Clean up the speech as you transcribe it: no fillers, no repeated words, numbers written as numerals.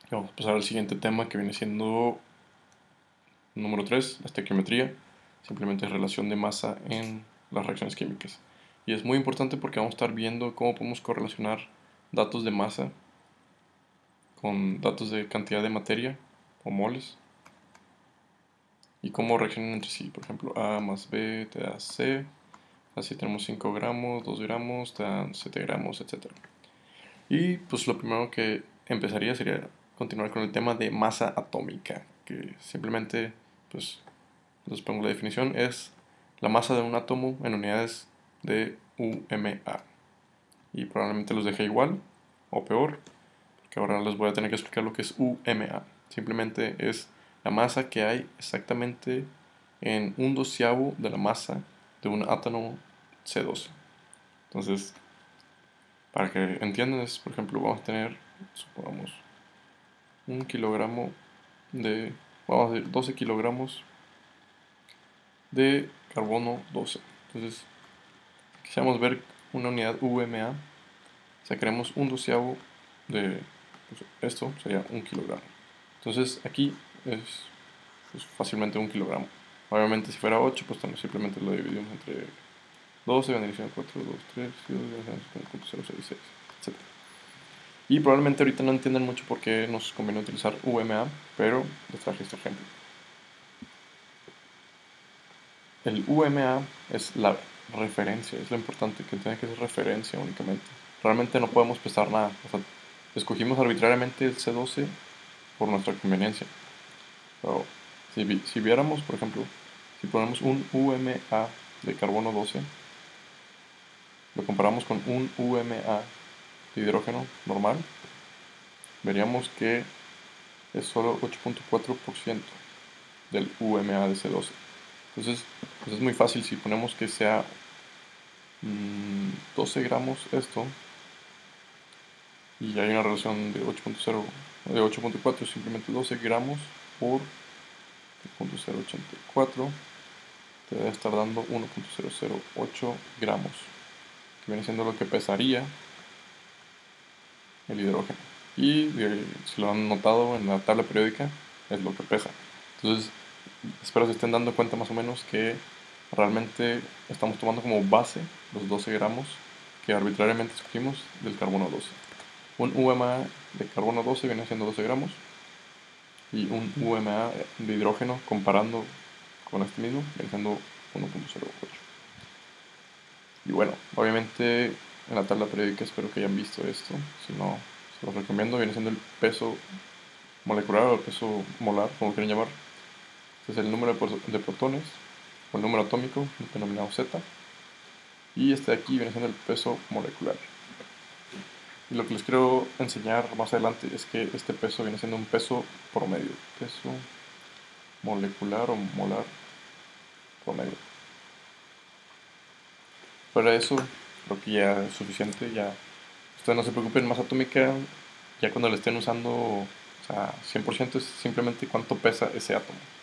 Y vamos a pasar al siguiente tema que viene siendo número 3, la estequiometría. Simplemente relación de masa en las reacciones químicas. Y es muy importante porque vamos a estar viendo cómo podemos correlacionar datos de masa con datos de cantidad de materia o moles y cómo reaccionan entre sí. Por ejemplo, A más B te da C, así tenemos 5 gramos, 2 gramos, te dan 7 gramos, etc. Y pues lo primero que empezaría sería continuar con el tema de masa atómica, que simplemente, pues, les pongo la definición, es la masa de un átomo en unidades de UMA. Y probablemente los deje igual o peor, porque ahora les voy a tener que explicar lo que es UMA. Simplemente es la masa que hay exactamente en un doceavo de la masa de un átomo C12. Entonces, para que entiendan, es, por ejemplo, vamos a tener, supongamos, un kilogramo de, vamos a decir, 12 kilogramos de carbono 12. Entonces, quisiéramos ver una unidad UMA, sacaremos un doceavo de, pues, esto sería un kilogramo. Entonces, aquí es pues, fácilmente un kilogramo. Obviamente, si fuera 8, pues simplemente lo dividimos entre 12, vendría siendo 4, 2, 3, 0,066, etc. Y probablemente ahorita no entiendan mucho por qué nos conviene utilizar UMA, pero les traje este ejemplo. El UMA es la referencia, es lo importante, que tiene que ser referencia únicamente. Realmente no podemos pesar nada. O sea, escogimos arbitrariamente el C12 por nuestra conveniencia. Pero si viéramos, por ejemplo, si ponemos un UMA de carbono 12, lo comparamos con un UMA de hidrógeno normal, veríamos que es solo 8.4% del UMA de C12. Entonces, pues es muy fácil si ponemos que sea 12 gramos esto y hay una relación de 8.0 de 8.4, simplemente 12 gramos por 0.084 te debe estar dando 1.008 gramos, que viene siendo lo que pesaría el hidrógeno. Y si lo han notado en la tabla periódica, es lo que pesa. Entonces, espero se estén dando cuenta más o menos que realmente estamos tomando como base los 12 gramos que arbitrariamente escogimos del carbono 12. Un UMA de carbono 12 viene siendo 12 gramos y un UMA de hidrógeno comparando con este mismo viene siendo 1.08. Y bueno, obviamente en la tabla periódica espero que hayan visto esto, si no se los recomiendo, viene siendo el peso molecular o el peso molar, como quieran llamar. Este es el número de protones o el número atómico denominado Z, y este de aquí viene siendo el peso molecular. Y lo que les quiero enseñar más adelante es que este peso viene siendo un peso promedio, peso molecular o molar promedio. Para eso creo que ya es suficiente, ya ustedes no se preocupen, masa atómica ya cuando la estén usando, o sea, 100% es simplemente cuánto pesa ese átomo.